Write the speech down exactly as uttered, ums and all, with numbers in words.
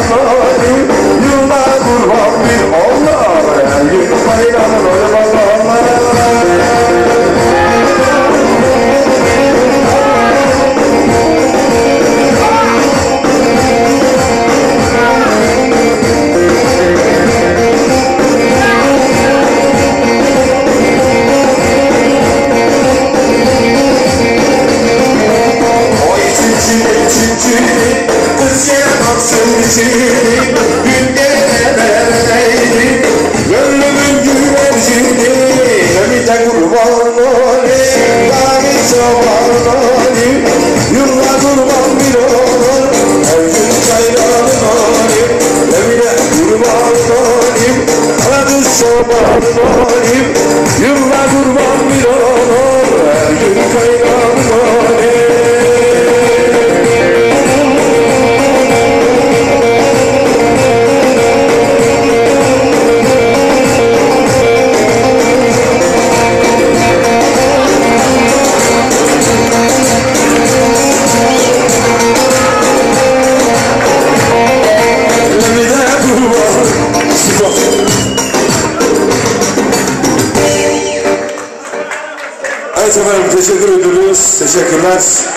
kurbanlarım, yıllar kurban bir onlar, her gün bayramın oynamanlar. Gönlümün güvercini, gemide kurban olayım, dağ çoban olayım, yıllar kurban bir olur, her gün çaylanın olayım, gemide kurban olayım, dağ çoban olayım, yıllar kurban bir olur, her gün çaylanın olayım. Evet efendim, teşekkür ediyoruz. Teşekkürler.